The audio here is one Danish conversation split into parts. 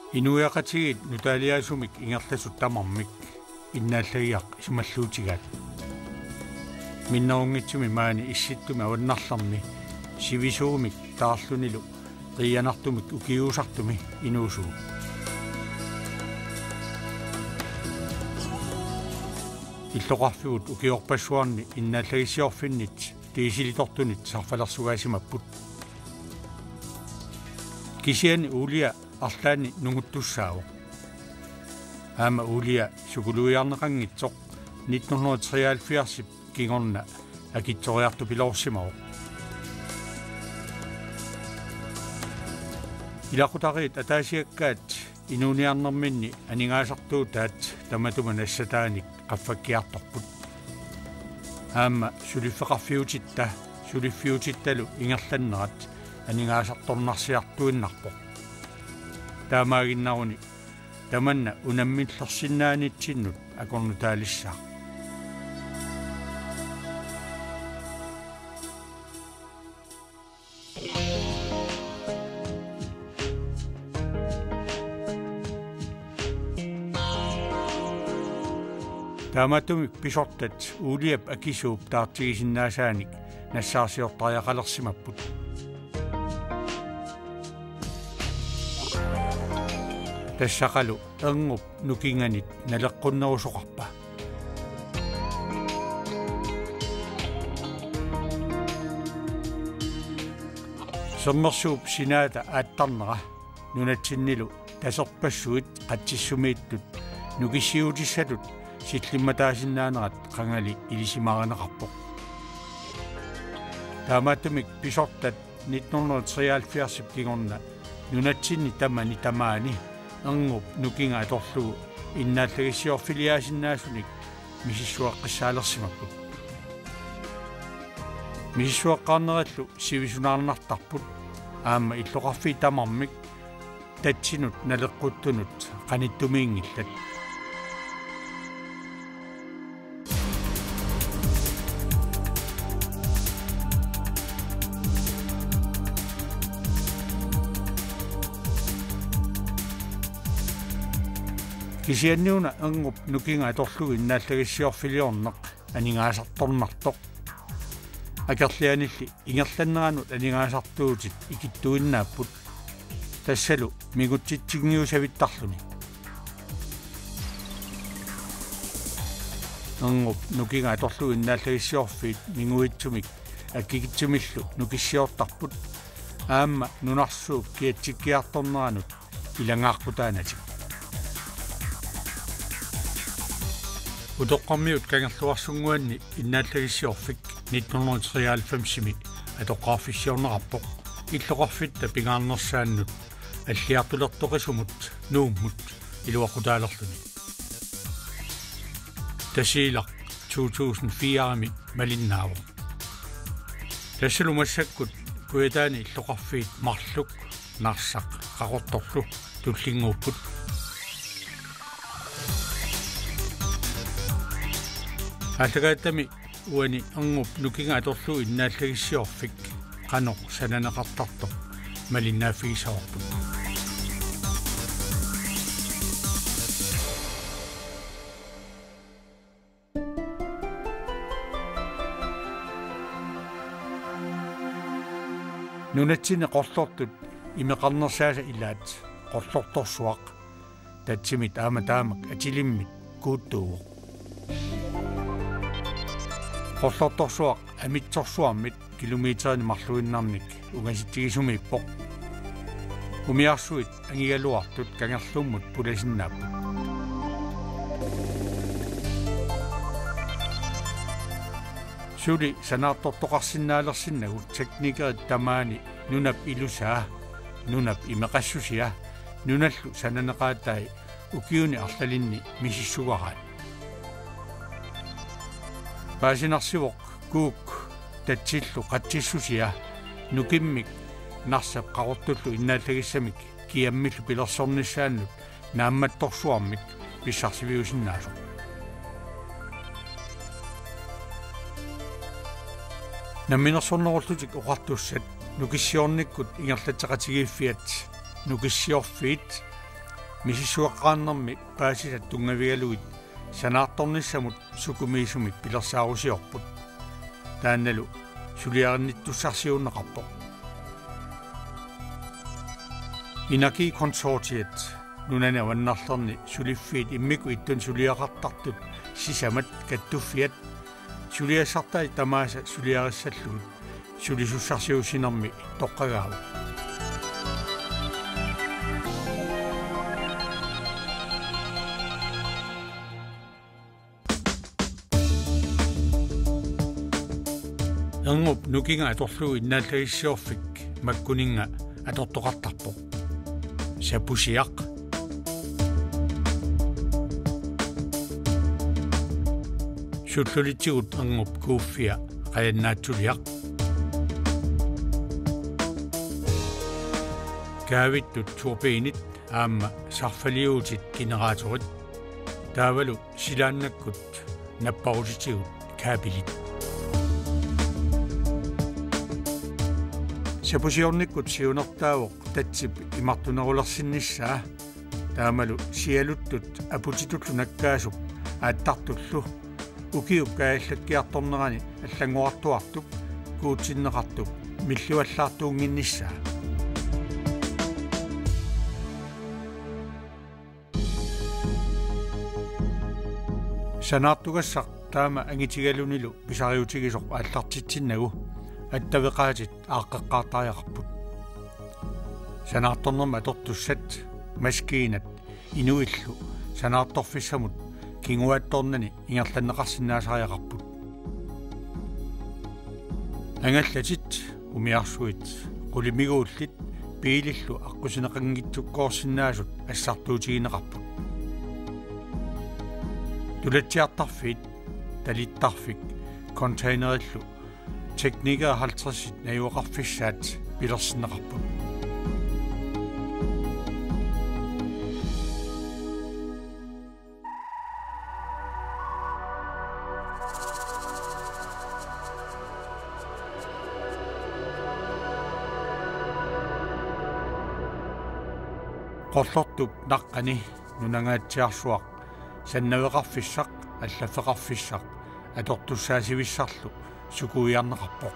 Inuiaqatigit nutaaliaasumik ingerlasut tamarmik innaallagiyaq sumalluutigaat minnerungitsumi maani issittumi awannarlarmi sivisuumik taarlunilu qiyanartumik ukiuusartumi inuusuu illoqarfigut ukiorpassuarni innaallagisiorfinnit tiisilitortunit sarfalersugaasimapput kisiani uulia arlaani nunguttussaavo aama uulia sukuluiarneqangitsoq 1973 kingorna akittoriartu pilorsimao ilaqutariit ataasiakkaat inuuniarnerminni aningaasartuutaat tamatuma nassataanik qaffakkiartorput aama suliffiutittalu ingerlannerat aningaasartornarsiartuinnarpoq taamaaginnaruni tamanna unammillersinnaanitsinnut akornutaalissаа taamatumi pisortat uuliap akisuup taartigisinnaasaanik nassaarsiortariaqalersimapput tassaqalu ergup nukinganit naleqqunnerusoqarpa sommersuup sinaata aattarnera nunatsinnilu taserpassuit qatsissumiittut nukissiutissalut sillimmataasinnaanеrat qangali ilisimareneqarpoq taamattumik pisortat 1973 kingorna nunatsinni tamani tamaani ergup nukinga atorlugu innaallagisiorfiliaasinnaasunnik misissuaqqissaalersimapput misissuaqqaarnerallu sivisunaarnartarput aama illoqarfi tamarmik tatsinut naleqquttunut qanittumiingillat kisianniuna ergup nukinga atorlugu innaallagisiorfiliorneq aningaasartornartoq akerlianilli ingerlanneranut aningaasartuutit ikittuinnaapput tassalu migutsitsigniusavittarluni ergup nukinga atorlugu innaallagisiorfiit minguitsumik akkikitsumillu nukissiortarput aama nunarsuup kiatsikkiartorneranut ilangaarputaanatik utoqqarmiut kangerluarsunguanni innaallagisiorfik 1993 atoqqaarfissiornerarpoq illoqarfitta pingaarnersaannut аллиартулертоқисумут нууммут илуақутаалерлуни тасиилақ 2004-ми малиннаава тассалумассаккут куятаани иллоқарфиит марлук нарсақ қақорторлу туллингууппут аллагааттами уани ангуп нукинга аторлу иннааллагиссиорфик қано сананеқартарто малиннаафигисаорпут нунатсине qollortut имеқарнерсааса илаат qollortorsuaq татсимит ааматаамак атилиммит кууттууоқ qollortorsuaq амитсорсуармит километрини марлуиннарник угаситтигисумииппоқ умиарсуит ангигалуартут кангерлуммут пуласиннааппу сули санаартортоқарсинаалерсиннагу техникерит тамаани нунап илусаа нунап имеқассусиа нуналлу сананеқаатаи укиуни арлалинни мисиссугараат паасинарсивоқ куук татсиллу қатсиссусиа нукиммик нарсап қақортуллу иннааллагиссамик киаммиллу пилерсорниссааннут наамматторсуармик писсарсивиусиннаасо намминерсорнеруллутик оқартуссат нукиссиорниккут ингерлатеқатигииффиат нукиссиорфиит мисиссуаққааннэрми паасисат тунгавигалуит санаартторнissamут сукумиисумик пилерсаарусиорпут таанналу сулиаринниттуссарсиуннеқарпоқ инаки консортиат нунана ваннарлерни сулиффиит иммику иттун сулиақартартут сисамат каттуффиат сулиассартай тамааса сулиариссаллугут сулисуссарсиусинерми тоққагаава ангоп нукинга аторлуу иннааллагиссиорфик маккунинга атортоқартарпоқ сапусиақ суллулитсигут ангоп кууффиа qayannaatsuliaq kaavиттут туорпиинит аама сарфалиуутит генераторит таавалу силааннаккут наппарутитигут каапилит сапусиорниккут сиунертаавоқ татсип имартунерулерсиннissaа таамалу сиалуттут апутитуллу наккаасуп ааттартуллу укиуккааллаккиарторнерани аллангуартуартуп куутсиннеқартуп миллуаллаартуунгиннissaа санаартугассақ таама ангитигалунилу писариутигисоқ ааллартитсиннагу аттавеқаатит ааққеққаартариақарпут санаарторнерма атортуссат маскиинат инуиллу санаарторфиссамут кингуатторнани ингерланнеқарсинаасариақарпут ангаллатит умиарсуит қулимигууллит пиилиллу аққусинеқангитсуккоорсинаасут ассартуутигинеқарпут тулатсиартарфит талиттарфик контейнериллу teknikker 50 naiuqarfissaat pilersinneqarput qollortup naqqani nunangaatsiarsuaq sannaveqarfissaq allafeqarfissaq atortussaasivissarlu sukuiarneqarpoq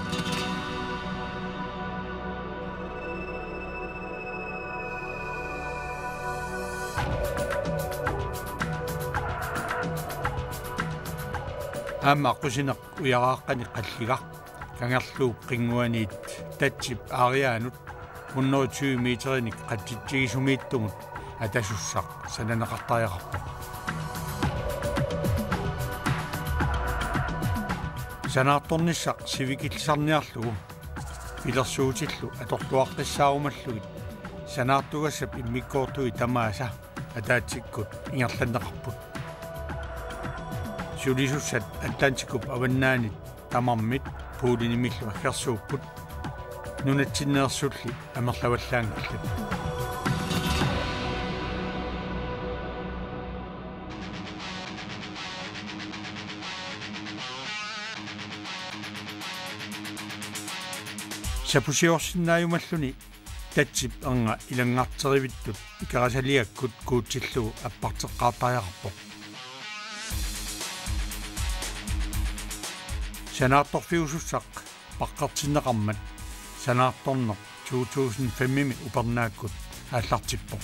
аама аққусинеқ уярааққани қаллигақ кангерлууп қингуаниит татсип аариаанут 120 метрник қаттитсигисумииттумут атасуссақ сананеқартариақарпоқ санаартторниссақ сивикиллисарниарлугу пилерсуутиллу аторлуаққиссаарумаллугит санаартугассап иммиккоортуи тамааса атаатсиккут ингерланнеқарпут сулисуссат атлантикуп аваннаанит тамармит пуулинимиллу аггерсууппут нунатсиннеерсулли амерлаваллаангерлат сапусиорсиннааюмаллуни татсип анга илангаартеривиттут икарасалиаккут куутсиллугу аппартеққаартариақарпоқ санаартторфиусуссақ паққартиннеқармат санаартторнеқ 2005-ми упернааккут ааллартиппоқ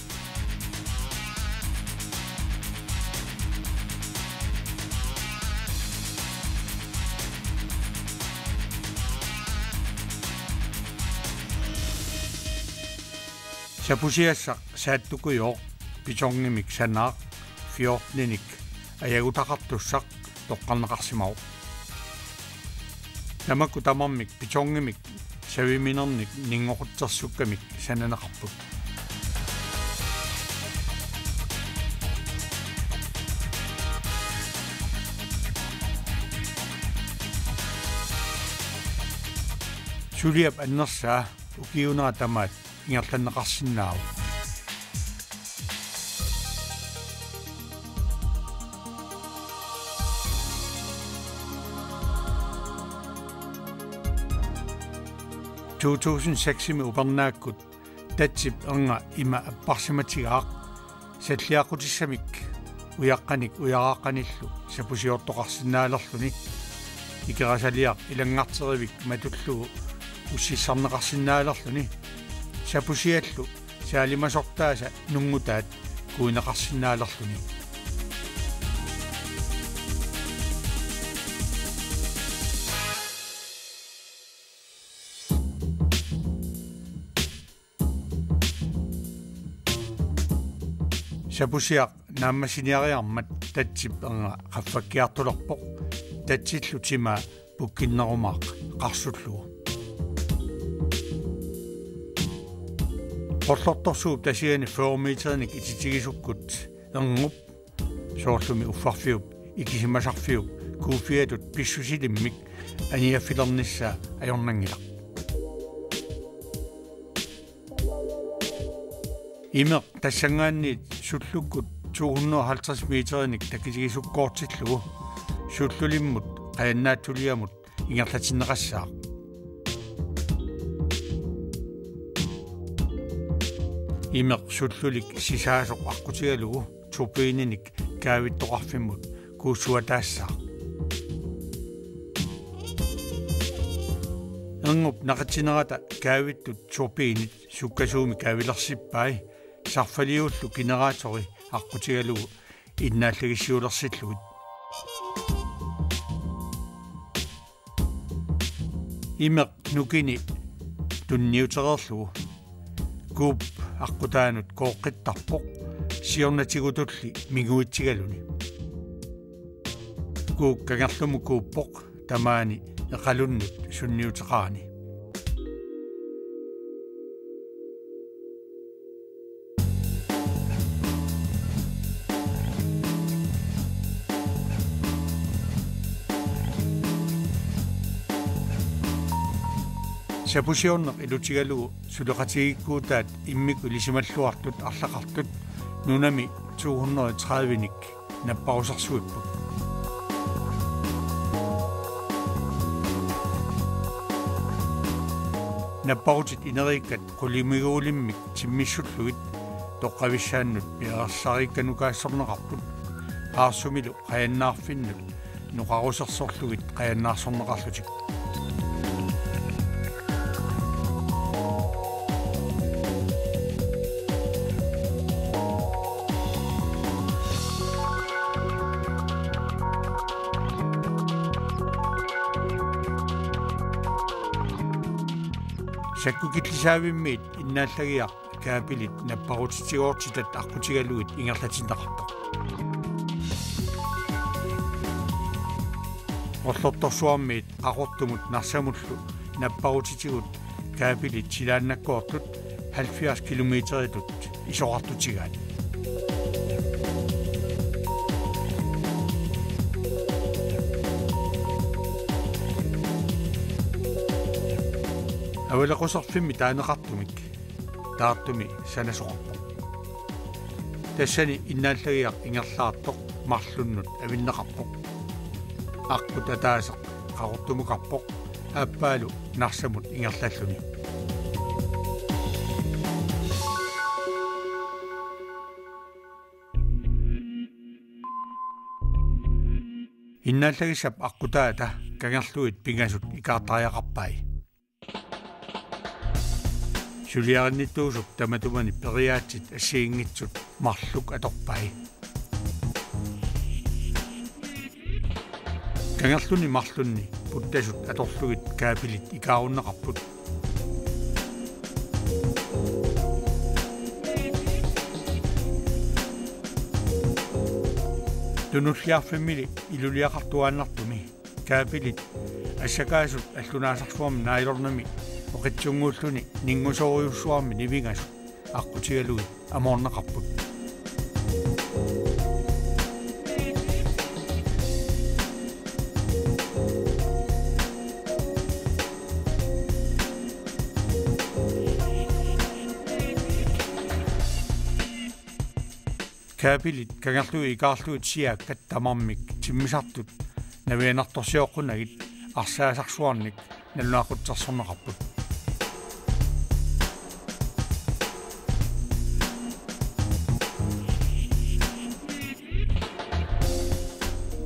сапусиассақ сааттукуйоо питорнгимик санаақ 14-ник аягутақартуссақ тоққарнеқарсимау намакку тамармик питорнгимик савиминерник нингоқутсерсуккамик сананеқарпут сулиап аннерсаа укиунера тамаат ингерланнеқарсинаау ми упернааккут татсип ернга има аппарсиматигаақ саллиақутиссамик уяққаник уярааққаниллу сапусиортоқарсиннаалерлүни икерасалиақ илангаартеривик матуллугу уссиссарнеқарсиннаалерлүни сапусиаллу саалимасортааса нунгутаат куинеқарсиннаалерлүни сапусиақ нааммасиниариармат татсип анга qaffakkiartulerpoq tatsillу тима пуккиннеруmaaq qarsullugu Орлорторсууп тасиани 4 метерник ититигисуккут эрнуп соорлуми уффарфиуп икисимасарфиуп кууфиатут писсусилиммик аниаффилернisса ajornangila имер тассангаанниит суллуккут 250 метерник такисигисуккоортиллугу суллулиммут qayannaattuliamut ингерлатиннеқассаа имер суллулик сисаасоқ аққутигалугу турбининик каавиттоқарфиммут кууссуатаассаа эрнуп нақатсинерата каавиттут турбинит суккасууми каавилерсиппай сарфалиуллу кинераатори аққутигалугу иннааллагиссиулерсиллугит имер нукини тунниутерерлугу кууп аққутаанут кооққиттарпоқ сиорнатигутулли мигуитсигалуни куук кагерлуму кууппоқ тамаани эқалуннут сунниутеқаани сапусиорнеқ илутигалугу сулеқатигиккуутаат иммику лисималлуартут арлақартут нунами 230ник наппарусарсуиппут наппарутит инериккат қулимигуулиммик тиммиссуллугит тоққависсааннут пиарсарикканукаассорнеқарпут аарсумилу қаяннаарфиннут нуқарусерсорлугит қаяннаарсорнеқарлутик саккукиллисаавиммиит иннааллагиар каапилит наппарутитигоортитат аққутигалугит ингерлатиннеқарпоқ орлорторсуармиит ақортумут нарсамуллу наппарутитигут каапилит силааннаккуартут 70 километритут исоқартутигаат авалақусарфимми таанеқартумик таартуми санасоқарпо тассани иннааллагиақ ингерлаартоқ марлуннут авиннеқарпоқ аққут атаасеқ қарортумукарпоқ ааппаалу нарсамут ингерлаллуни иннааллагисап аққутаата кагерлуит пингасут икаартариақарпай сулиаринниттуусуп таматумани периаатсит ассиингитсут марлук аторпай кангерлуни марлунни путтасут аторлугит каапилит икааруннеқарпут тунуллиарфиммили илулиақартуааннартуми каапилит ассакаасут аллунаасарфуами наилорнами оқитсунгууллуни нингусориуссуарми нивингасу аққутигалуги амоорнеқарпут каапилит кагерлуги икаарлугит сиааккат тамармик тиммисартут навианарторсиоққунагит арсаасарсуарник налунаақутсарсорнеқарпут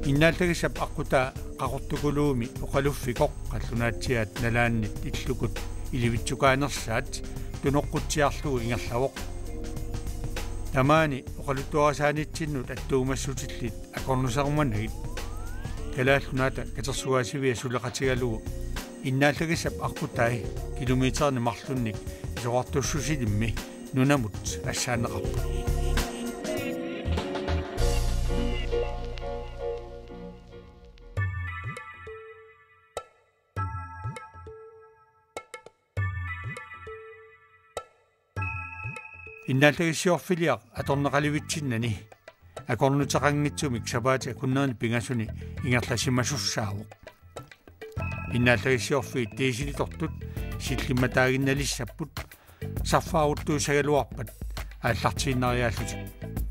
иннаалтагисап аққута қақортукулууми оқалуффикоқ қаллунаатсиаат налааннит иллукут иливитсукаанерсаат туноққутсиарлугу ингерлавоқ тамаани оқалуттуарасаанитсиннут аттуумассутиллит акорнусаруманагит калааллунаата катерсуаасивиа сулеқатигалугу иннаалтагисап аққутаи километерни марлунник исоқартуссусилимми нунамут ассаанеқарпу иннаалтагиссиорфилиақ аторнеқаливитсиннани акорнутеқангитсумик сапаати акуннерни пингасуни ингерласимасуссаавоқ иннаалтагиссиорфиит тиисилитортут силлиматаагинналиссаппут сарфааруттуусагалуарпат ааллартииннариааллутик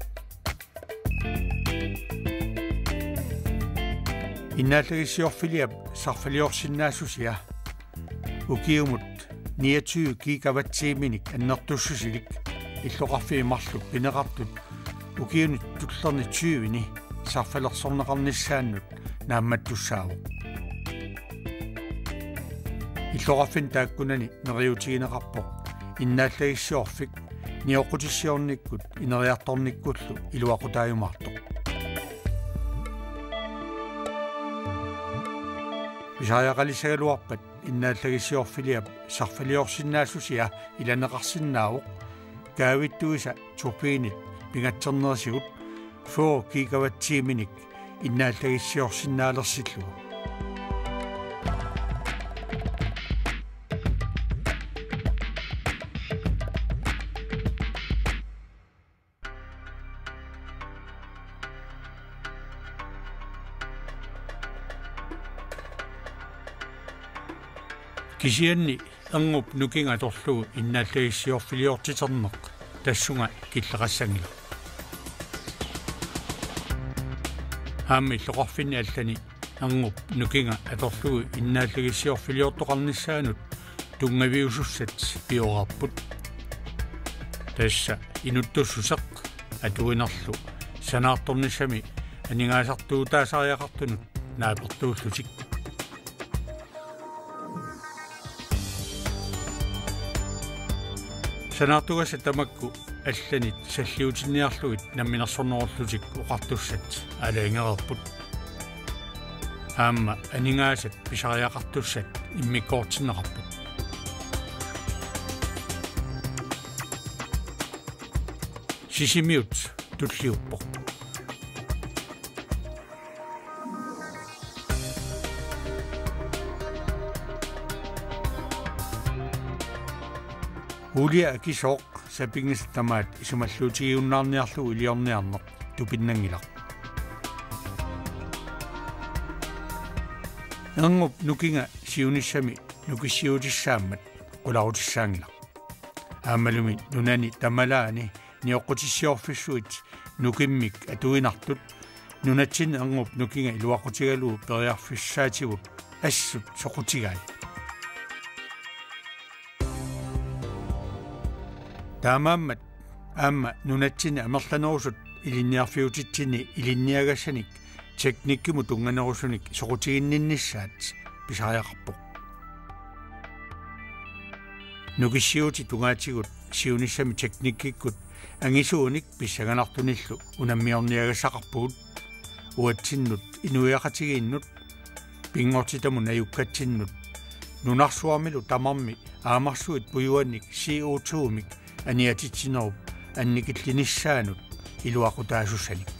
иннаалтагиссиорфилиап сарфалиорсиннаассусиа укиумут 29 гигаваттииминик аннертуссусилик иллоқарфии марлук пинеқартут укиунит туллерни 20-ни сарфалерсорнеқарниссааннут наамматтуссаавоқ иллоқарфин тааккунани нериутигинеқарпоқ иннааллагиссиорфик ниоқутиссиорниккут инериарторниккуллу илуақутааюмаартоқ висааяқалиссагалуарпат иннааллагиссиорфилиап сарфалиорсиннаассусиа иланеқарсинаавоқ каавиттуиса турбинит пингатсернерсигут 4 гигаваттииминик иннааллагиссиорсиннаалерсиллугу кисианни ангуп нукинга торлугу иннааллагиссиорфилиортитернеқ тассунга киллеқассангила аами иллоқарфинни аллани ангуп нукинга аторлугу иннааллагиссиорфилиортоқарниссаанут тунгавиусуссат пиорарпут тасса инуттуссусеқ атуинерлу санаарторнissami анингаасартуутаасариақартунут наапертууллутик санаартугаса тамакку алланит саллиутинниарлугит намминерсорнеруллутик уқартуссат алаингерерпут аама анингаасат писариақартуссат иммиккоортиннеқарпут сисимиут туллиуппоқ улиа акисооқ сапингистамаат исумаллуутигиуннаарниарлугу илиорниарнеқ тупиннангилақ ангуп нукинга сиуниссами нукиссиутиссааммат қуларутиссаангилақ аамалуми нунани тамалаани ниоққутиссиорфиссуит нукиммик атуинартут нунатсин ангуп нукинга илуақутигалуу периарфиссаатигут ассут соқутигаи таамааммат аама нунатсини амерланерусут илинниарфиутитсини илинниагассаник техниккиму тунганерусуник соқутигиннинниссаат писариақарпоқ нукиссиути тунгаатигут сиуниссами техниккиккут ангисууник писсаганартуниллу унаммиорниагассақарпугут уатсиннут инуяқатигииннут пингортитаму наюккатсиннут нунарсуармилу тамарми аамарсуит пуюанник CO2-мик аниатитсинеруп анникиллиниссаанут илуақутаасуссаник